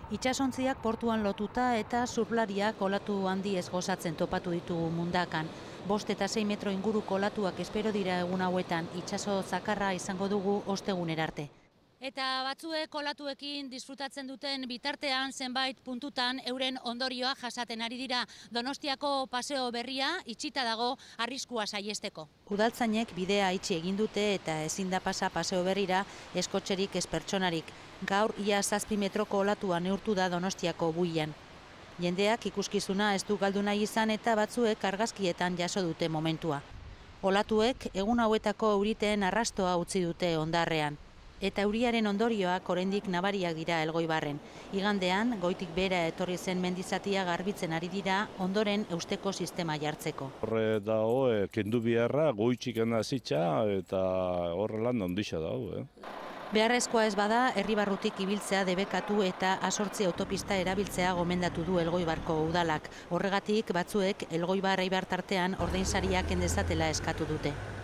Itsasontziak portuan lotuta eta surflariak olatu handi ez gozatzen topatu ditugu mundakan. 5 eta 6 metro inguruko olatuak espero dira egun hauetan, itsaso zakarra izango dugu ostegunera arte. Eta batzuek olatuekin disfrutatzen duten bitartean zenbait puntutan euren ondorioa jasaten ari dira. Donostiako paseo berria itxita dago arriskua saihesteko. Udaltzainek bidea itxi egin dute eta ezin da pasa paseo berrira eskotxerik ez pertsonarik. Gaur ia 7 metroko olatua neurtu da Donostiako buian. Jendeak ikuskizuna ez du galdu nahi izan eta batzuek argazkietan jaso dute momentua. Olatuek egun hauetako euriteen arrastoa utzi dute hondarrean. Eta euriaren ondorioak oraindik nabariak dira Elgoibarren. Igandean, goitik behera etorri zen mendizatia garbitzen ari dira ondoren eusteko sistema jartzeko. Horre dago, kendu biharra, goitxik hasitza eta horrelan ondixa dago. Beharrezkoa ez bada, herribarrutik ibiltzea debekatu eta A8 autopista erabiltzea gomendatu du Elgoibarko udalak. Horregatik batzuek Elgoibar Eibar tartean ordainsariak endezatela eskatu dute.